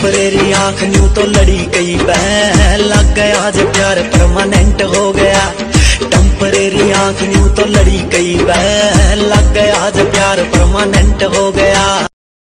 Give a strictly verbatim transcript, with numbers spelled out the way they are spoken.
Temporary आंख new तो लड़ी कई बह, लग गया आज प्यार परमानेंट हो गया। टेम्परेरी आंख न्यू तो लड़ी कई बह, लग गया आज प्यार परमानेंट हो गया।